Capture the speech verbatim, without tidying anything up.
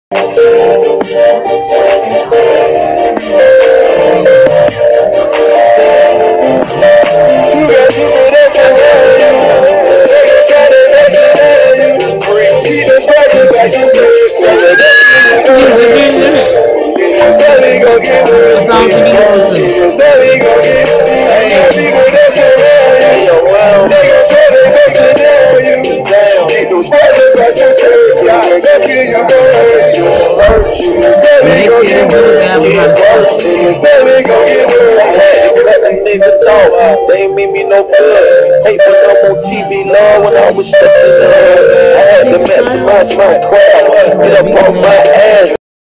They ain't mean me no good. Hate when I'm on T V, Lord, when I was stuck in love. I had to maximize my crowd, get up on my ass.